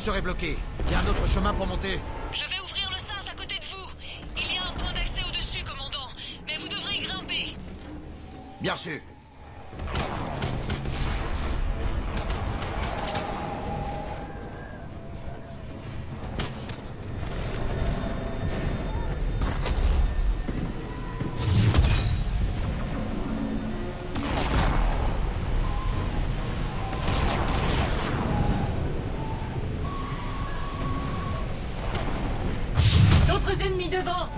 serait bloqué. Il y a un autre chemin pour monter. Je vais ouvrir le sas à côté de vous. Il y a un point d'accès au-dessus, commandant. Mais vous devrez y grimper. Bien reçu. D'autres ennemis devant.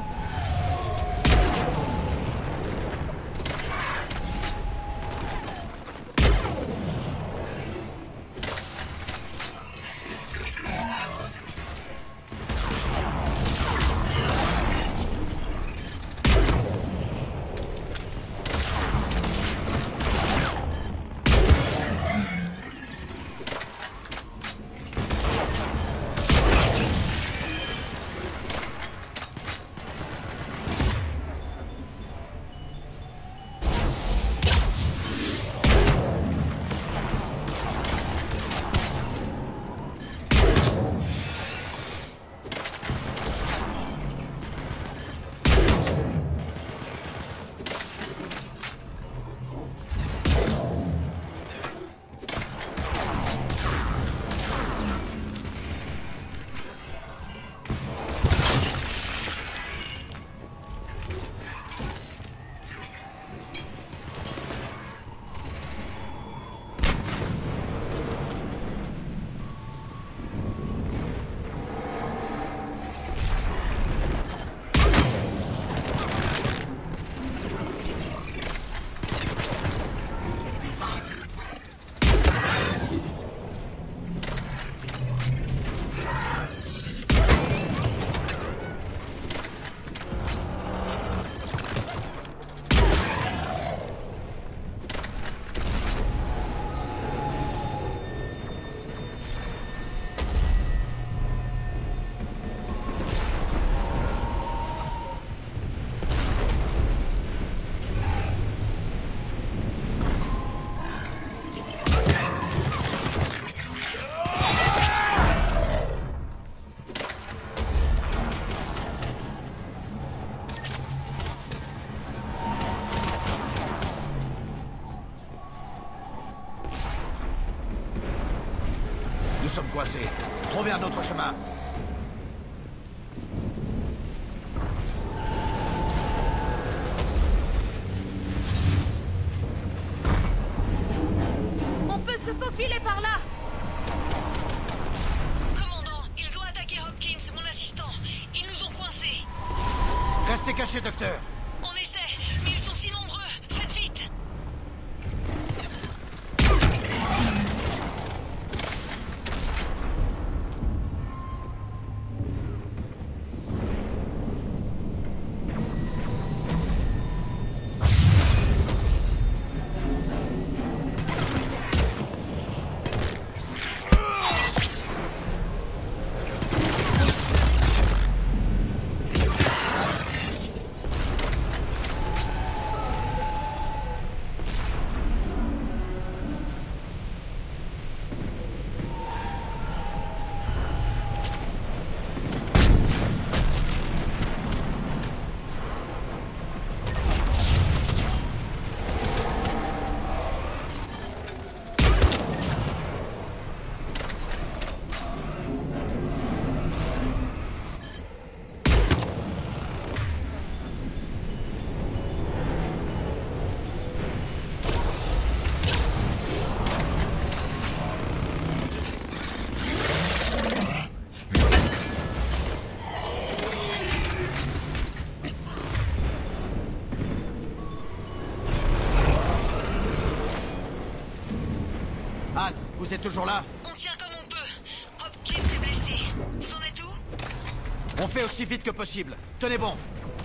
Nous sommes coincés. Trouvez un autre chemin. On peut se faufiler par là. Commandant, ils ont attaqué Hopkins, mon assistant. Ils nous ont coincés. Restez cachés, docteur. On essaie, mais ils sont si nombreux. Faites vite. Anne, vous êtes toujours là? On tient comme on peut. Hopkins est blessé. Vous en êtes où? On fait aussi vite que possible. Tenez bon.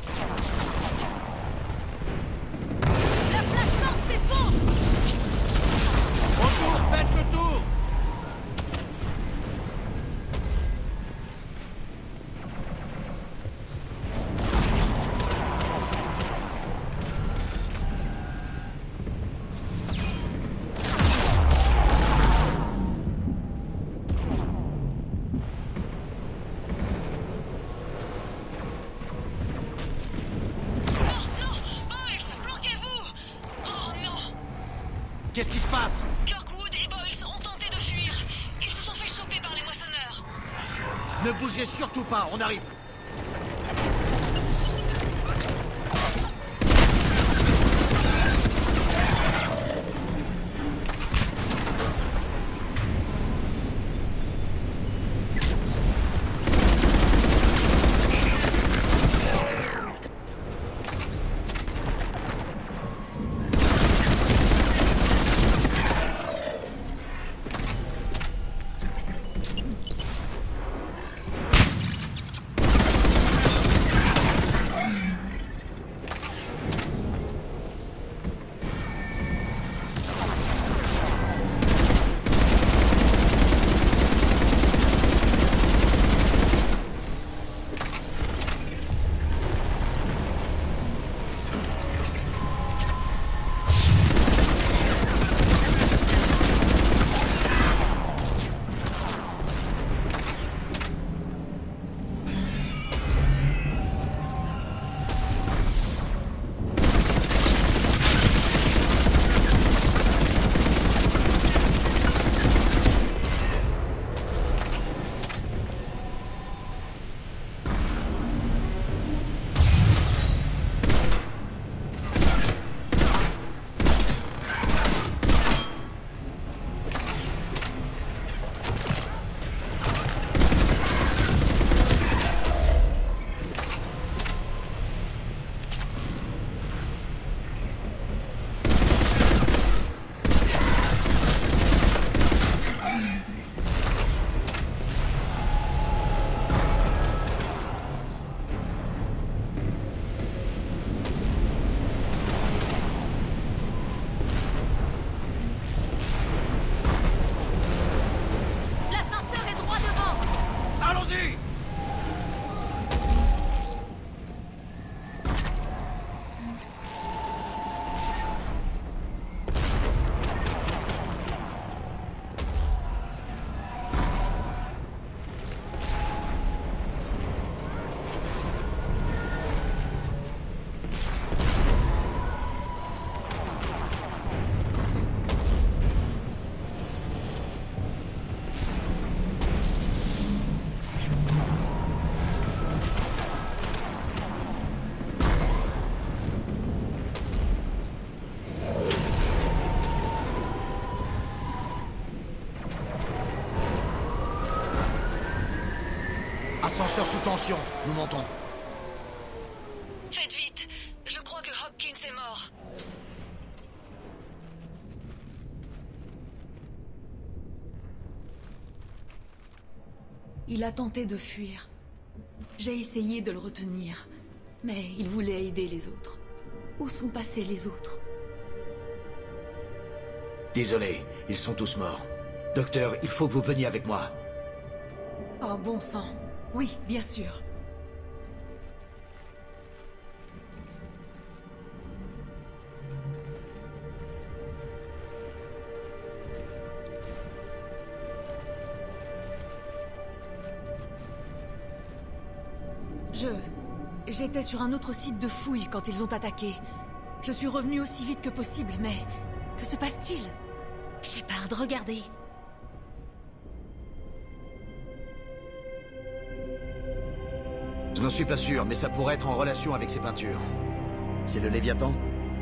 La plateforme s'effondre. Retour, faites le tour. Qu'est-ce qui se passe? Kirkwood et Boyles ont tenté de fuir. Ils se sont fait choper par les moissonneurs. Ne bougez surtout pas, on arrive. Ascenseur sous tension, nous montons. Faites vite. Je crois que Hopkins est mort. Il a tenté de fuir. J'ai essayé de le retenir, mais il voulait aider les autres. Où sont passés les autres? Désolé, ils sont tous morts. Docteur, il faut que vous veniez avec moi. Oh, bon sang. Oui, bien sûr. J'étais sur un autre site de fouille quand ils ont attaqué. Je suis revenu aussi vite que possible, mais... Que se passe-t-il? Shepard, regardez. Je n'en suis pas sûr, mais ça pourrait être en relation avec ces peintures. C'est le Léviathan?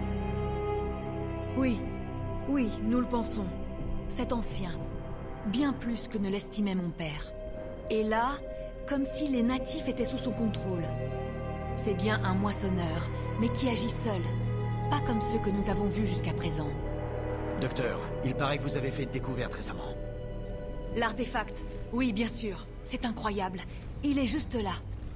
Oui. Oui, nous le pensons. C'est ancien. Bien plus que ne l'estimait mon père. Et là, comme si les natifs étaient sous son contrôle. C'est bien un moissonneur, mais qui agit seul. Pas comme ceux que nous avons vus jusqu'à présent. Docteur, il paraît que vous avez fait une découverte récemment. L'artefact. Oui, bien sûr. C'est incroyable. Il est juste là.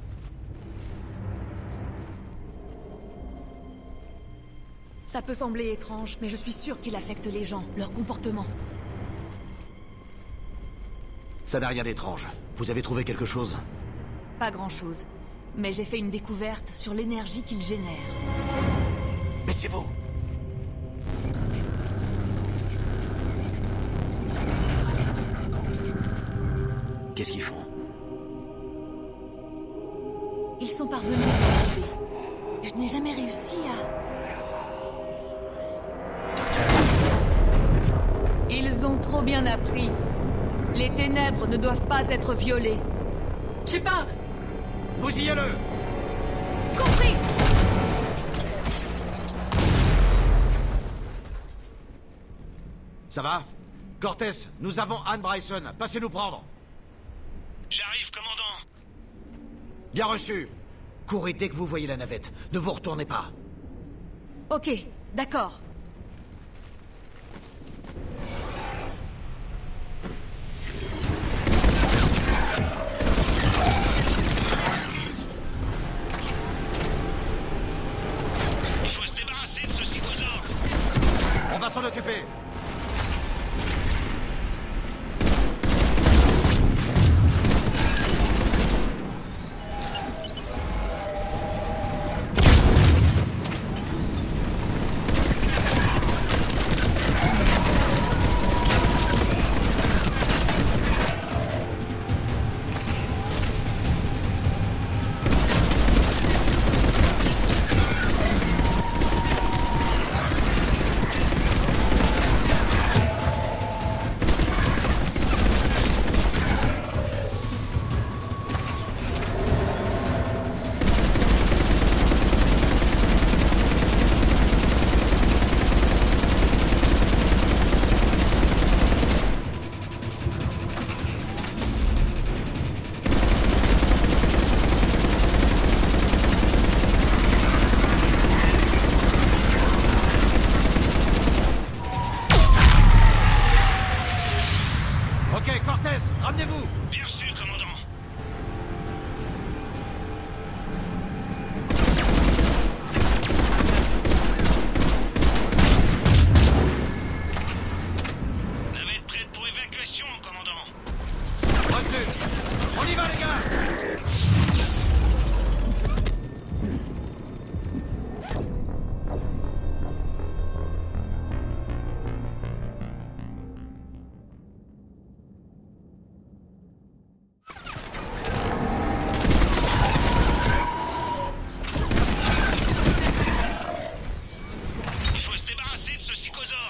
Ça peut sembler étrange, mais je suis sûre qu'il affecte les gens, leur comportement. Ça n'a rien d'étrange. Vous avez trouvé quelque chose? Pas grand-chose. Mais j'ai fait une découverte sur l'énergie qu'il génère. Mais c'est vous! Qu'est-ce qu'ils font? Ils sont parvenus à m'arriver. Je n'ai jamais réussi à... Ils ont trop bien appris. Les ténèbres ne doivent pas être violées. Shepard! Bousillez-le! Compris! Ça va? Cortez, nous avons Anne Bryson. Passez nous prendre. J'arrive, commandant. Bien reçu. Courez dès que vous voyez la navette. Ne vous retournez pas. Ok, d'accord. Il faut se débarrasser de ce psychosaure. On va s'en occuper. Ok, Cortez, ramenez-vous. Bien reçu, commandant. Navette prête pour évacuation, commandant. Reçu. On y va, les gars. Il faut se débarrasser de ce psychosaure.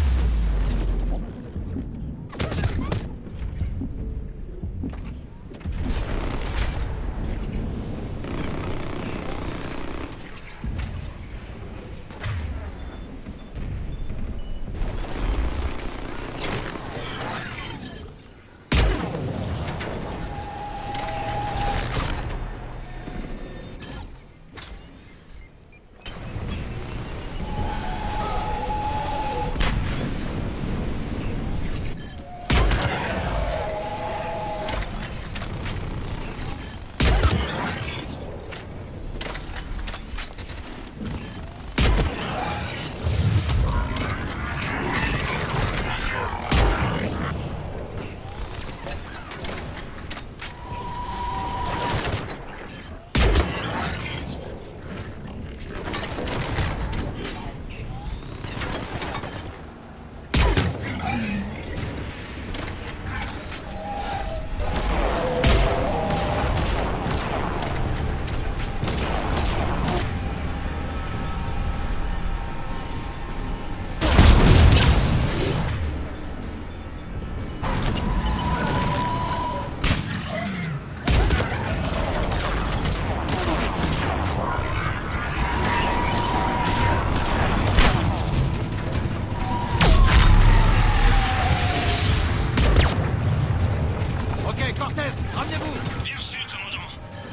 Ok, Cortez, ramenez-vous. Bien reçu, commandant.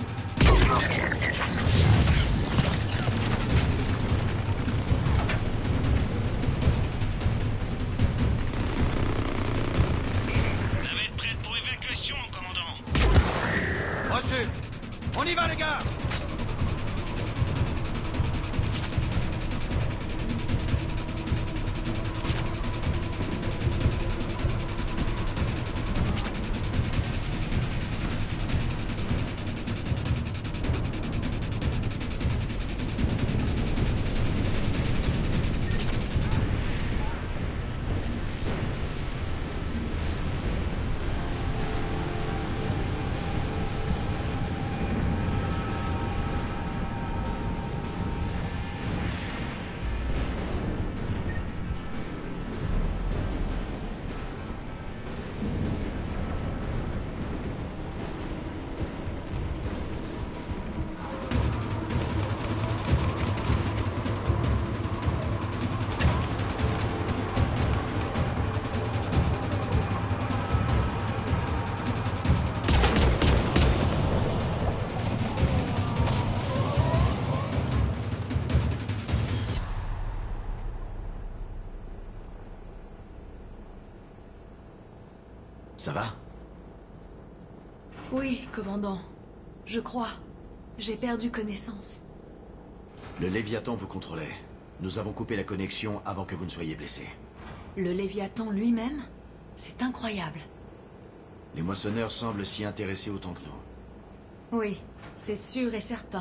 Navette prête pour évacuation, commandant. Reçu. On y va, les gars. Ça va? Oui, commandant. Je crois. J'ai perdu connaissance. Le Léviathan vous contrôlait. Nous avons coupé la connexion avant que vous ne soyez blessé. Le Léviathan lui-même? C'est incroyable. Les moissonneurs semblent s'y intéresser autant que nous. Oui, c'est sûr et certain.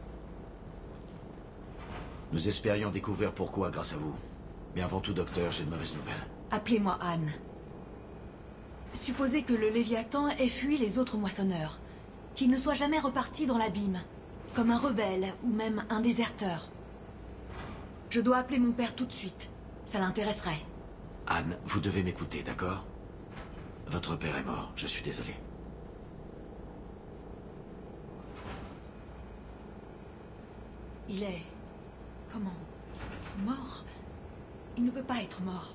Nous espérions découvrir pourquoi grâce à vous. Mais avant tout, docteur, j'ai de mauvaises nouvelles. Appelez-moi Anne. Supposez que le Léviathan ait fui les autres moissonneurs. Qu'il ne soit jamais reparti dans l'abîme. Comme un rebelle, ou même un déserteur. Je dois appeler mon père tout de suite. Ça l'intéresserait. Anne, vous devez m'écouter, d'accord? Votre père est mort, je suis désolé. Il est... comment? Mort? Il ne peut pas être mort.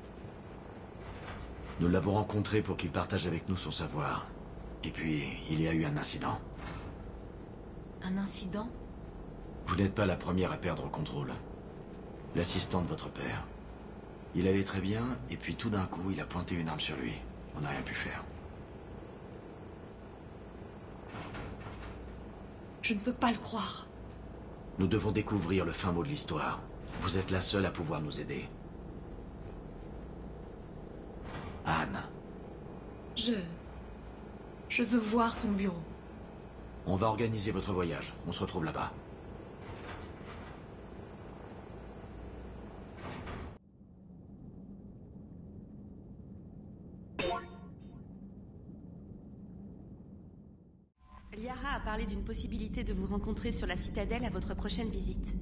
Nous l'avons rencontré pour qu'il partage avec nous son savoir. Et puis, il y a eu un incident. Un incident? Vous n'êtes pas la première à perdre le contrôle. L'assistant de votre père. Il allait très bien, et puis tout d'un coup, il a pointé une arme sur lui. On n'a rien pu faire. Je ne peux pas le croire. Nous devons découvrir le fin mot de l'histoire. Vous êtes la seule à pouvoir nous aider. Anne. Je veux voir son bureau. On va organiser votre voyage. On se retrouve là-bas. Liara a parlé d'une possibilité de vous rencontrer sur la citadelle à votre prochaine visite.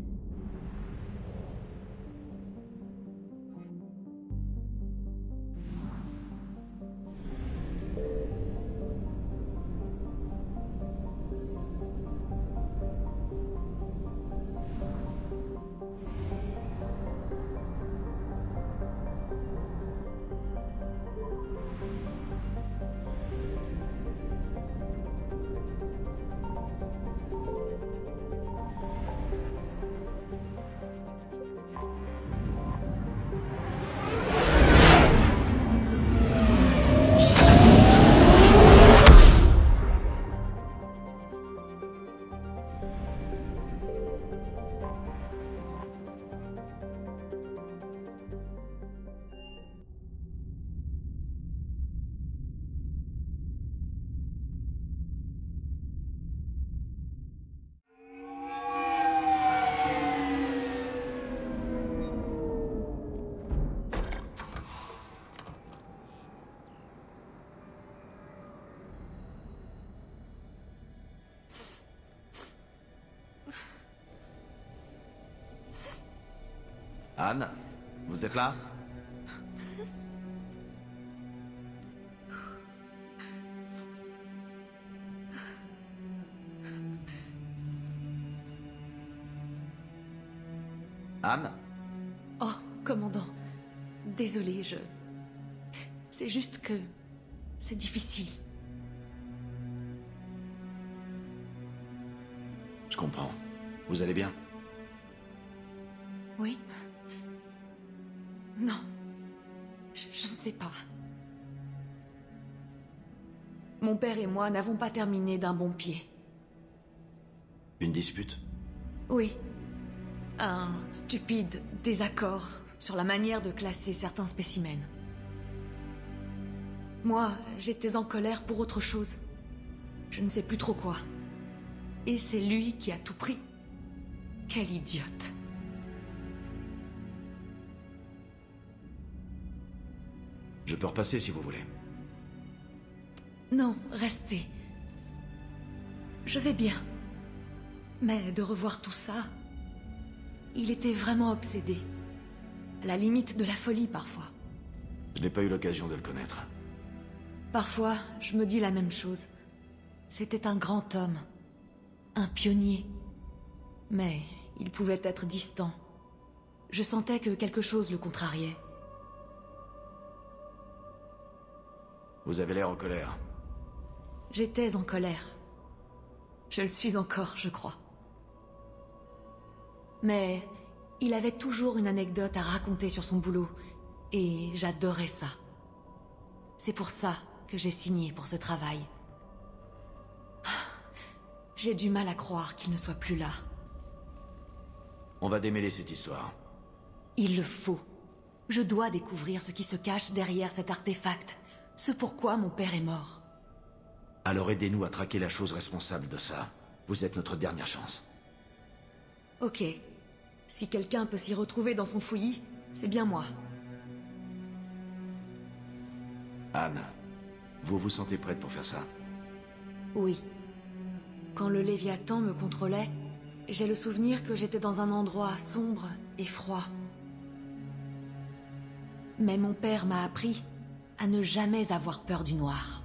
Anne, vous êtes là? Anne? Oh, commandant. Désolé, c'est juste que... c'est difficile. Je comprends. Vous allez bien? Oui. Non. Je ne sais pas. Mon père et moi n'avons pas terminé d'un bon pied. Une dispute? Oui. Un stupide désaccord sur la manière de classer certains spécimens. Moi, j'étais en colère pour autre chose. Je ne sais plus trop quoi. Et c'est lui qui a tout pris. Quel idiote. Je peux repasser si vous voulez. Non, restez. Je vais bien. Mais de revoir tout ça... Il était vraiment obsédé. À la limite de la folie, parfois. Je n'ai pas eu l'occasion de le connaître. Parfois, je me dis la même chose. C'était un grand homme. Un pionnier. Mais il pouvait être distant. Je sentais que quelque chose le contrariait. Vous avez l'air en colère. J'étais en colère. Je le suis encore, je crois. Mais il avait toujours une anecdote à raconter sur son boulot, et j'adorais ça. C'est pour ça que j'ai signé pour ce travail. J'ai du mal à croire qu'il ne soit plus là. On va démêler cette histoire. Il le faut. Je dois découvrir ce qui se cache derrière cet artefact. Ce pourquoi mon père est mort. Alors aidez-nous à traquer la chose responsable de ça. Vous êtes notre dernière chance. Ok. Si quelqu'un peut s'y retrouver dans son fouillis, c'est bien moi. Anne, vous vous sentez prête pour faire ça? Oui. Quand le Léviathan me contrôlait, j'ai le souvenir que j'étais dans un endroit sombre et froid. Mais mon père m'a appris à ne jamais avoir peur du noir.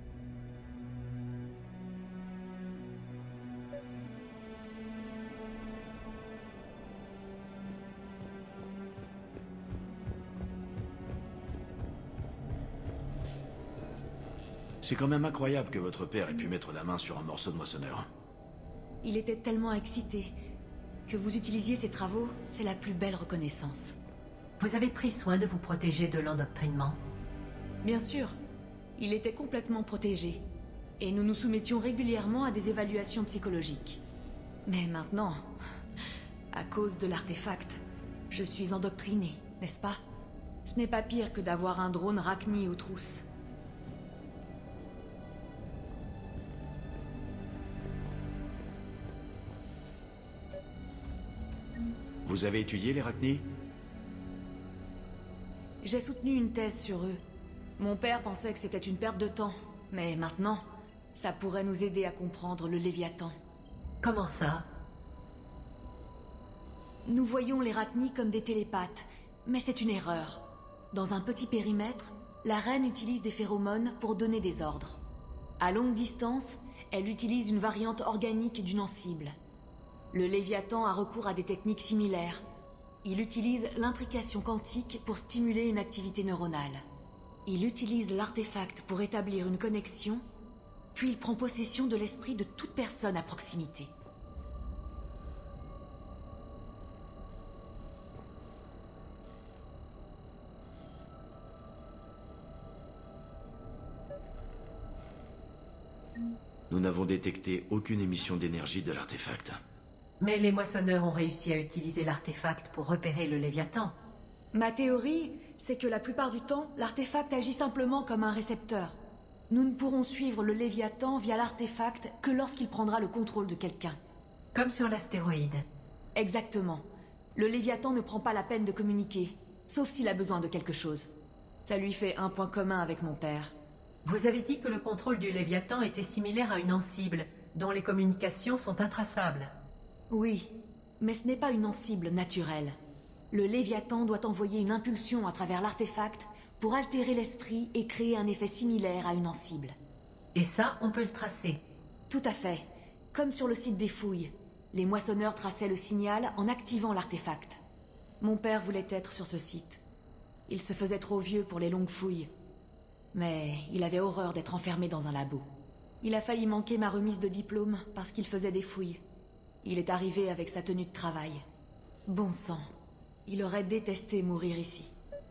C'est quand même incroyable que votre père ait pu mettre la main sur un morceau de moissonneur. Il était tellement excité. Que vous utilisiez ses travaux, c'est la plus belle reconnaissance. Vous avez pris soin de vous protéger de l'endoctrinement. Bien sûr. Il était complètement protégé. Et nous nous soumettions régulièrement à des évaluations psychologiques. Mais maintenant, à cause de l'artefact, je suis endoctrinée, n'est-ce pas? Ce n'est pas pire que d'avoir un drone Rachni aux trousses. Vous avez étudié les Rachni? J'ai soutenu une thèse sur eux. Mon père pensait que c'était une perte de temps. Mais maintenant, ça pourrait nous aider à comprendre le Léviathan. Comment ça? Nous voyons les Rachni comme des télépathes, mais c'est une erreur. Dans un petit périmètre, la reine utilise des phéromones pour donner des ordres. À longue distance, elle utilise une variante organique du Nancible. Le Léviathan a recours à des techniques similaires. Il utilise l'intrication quantique pour stimuler une activité neuronale. Il utilise l'artefact pour établir une connexion, puis il prend possession de l'esprit de toute personne à proximité. Nous n'avons détecté aucune émission d'énergie de l'artefact. Mais les moissonneurs ont réussi à utiliser l'artefact pour repérer le Léviathan. Ma théorie, c'est que la plupart du temps, l'artefact agit simplement comme un récepteur. Nous ne pourrons suivre le Léviathan via l'artefact que lorsqu'il prendra le contrôle de quelqu'un. Comme sur l'astéroïde. Exactement. Le Léviathan ne prend pas la peine de communiquer, sauf s'il a besoin de quelque chose. Ça lui fait un point commun avec mon père. Vous avez dit que le contrôle du Léviathan était similaire à une Nancible, dont les communications sont intraçables. Oui, mais ce n'est pas une Nancible naturelle. Le Léviathan doit envoyer une impulsion à travers l'artefact pour altérer l'esprit et créer un effet similaire à une Nancible. Et ça, on peut le tracer. Tout à fait. Comme sur le site des fouilles. Les moissonneurs traçaient le signal en activant l'artefact. Mon père voulait être sur ce site. Il se faisait trop vieux pour les longues fouilles. Mais il avait horreur d'être enfermé dans un labo. Il a failli manquer ma remise de diplôme parce qu'il faisait des fouilles. Il est arrivé avec sa tenue de travail. Bon sang. Il aurait détesté mourir ici.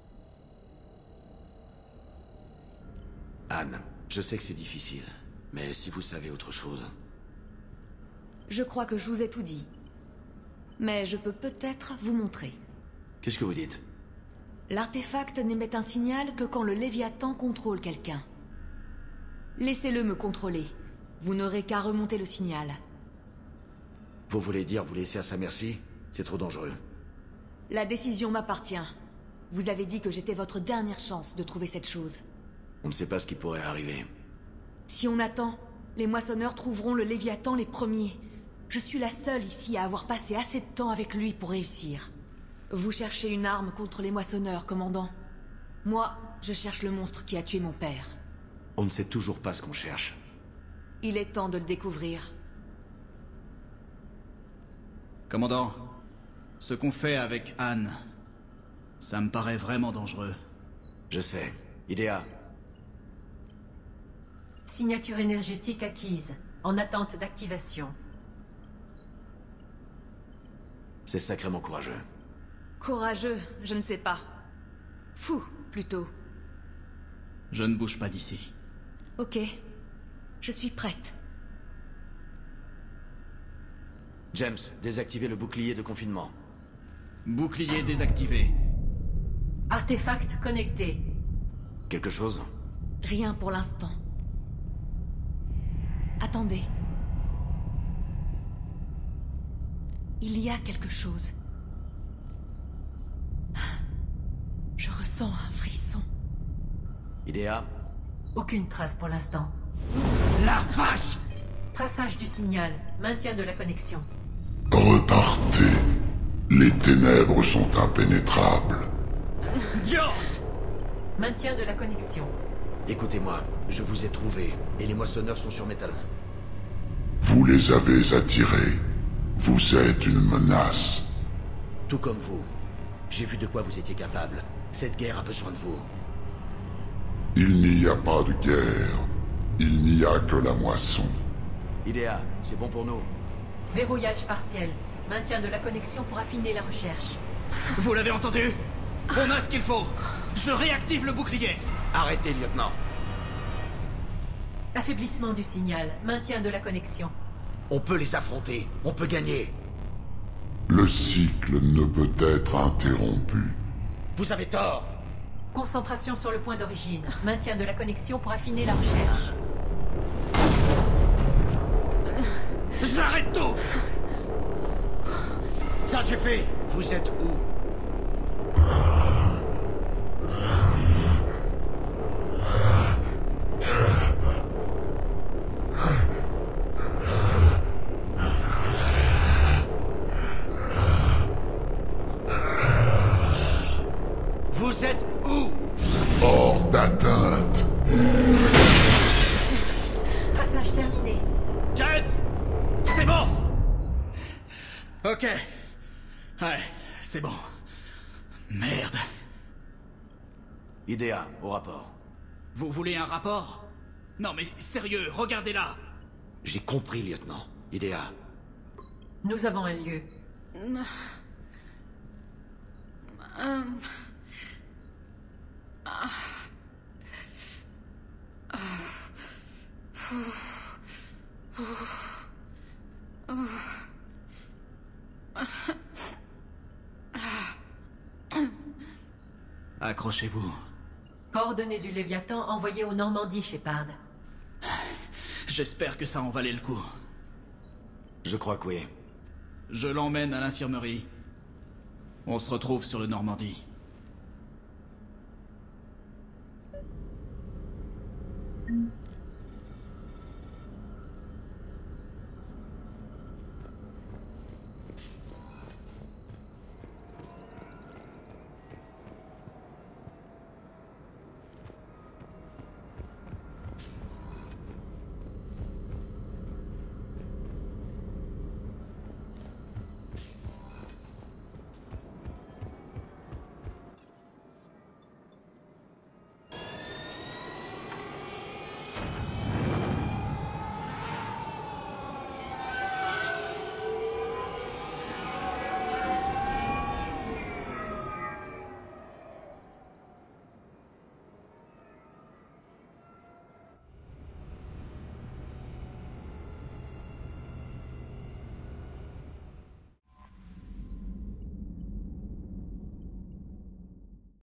Anne, je sais que c'est difficile, mais si vous savez autre chose... Je crois que je vous ai tout dit. Mais je peux peut-être vous montrer. Qu'est-ce que vous dites? L'artefact n'émet un signal que quand le Léviathan contrôle quelqu'un. Laissez-le me contrôler. Vous n'aurez qu'à remonter le signal. Vous voulez dire vous laisser à sa merci? C'est trop dangereux. La décision m'appartient. Vous avez dit que j'étais votre dernière chance de trouver cette chose. On ne sait pas ce qui pourrait arriver. Si on attend, les moissonneurs trouveront le Léviathan les premiers. Je suis la seule ici à avoir passé assez de temps avec lui pour réussir. Vous cherchez une arme contre les moissonneurs, commandant. Moi, je cherche le monstre qui a tué mon père. On ne sait toujours pas ce qu'on cherche. Il est temps de le découvrir. Commandant, ce qu'on fait avec Anne, ça me paraît vraiment dangereux. Je sais. Idea. Signature énergétique acquise, en attente d'activation. C'est sacrément courageux. Courageux, je ne sais pas. Fou, plutôt. Je ne bouge pas d'ici. Ok. Je suis prête. James, désactivez le bouclier de confinement. Bouclier désactivé. Artefact connecté. Quelque chose? Rien pour l'instant. Attendez. Il y a quelque chose. Je ressens un frisson. Idea? Aucune trace pour l'instant. La vache! Traçage du signal. Maintien de la connexion. Repartez. Les ténèbres sont impénétrables. Dios! Maintien de la connexion. Écoutez-moi, je vous ai trouvé, et les moissonneurs sont sur mes talons. Vous les avez attirés. Vous êtes une menace. Tout comme vous. J'ai vu de quoi vous étiez capable. Cette guerre a besoin de vous. Il n'y a pas de guerre. Il n'y a que la moisson. Idea, c'est bon pour nous. Verrouillage partiel. Maintien de la connexion pour affiner la recherche. Vous l'avez entendu? On a ce qu'il faut. Je réactive le bouclier. Arrêtez, lieutenant. Affaiblissement du signal. Maintien de la connexion. On peut les affronter. On peut gagner. Le cycle ne peut être interrompu. Vous avez tort. Concentration sur le point d'origine. Maintien de la connexion pour affiner la recherche. J'arrête tout! Ça c'est fait. Vous êtes où? Vous êtes où? Hors d'atteinte. Traçage terminé. James! C'est bon! Ok. Ouais, c'est bon. Merde. Idea, au rapport. Vous voulez un rapport? Non mais sérieux, regardez là! J'ai compris, lieutenant. Idea. Nous avons un lieu. Accrochez-vous. Coordonnées du Léviathan envoyées au Normandie, Shepard. J'espère que ça en valait le coup. Je crois que oui. Je l'emmène à l'infirmerie. On se retrouve sur le Normandie.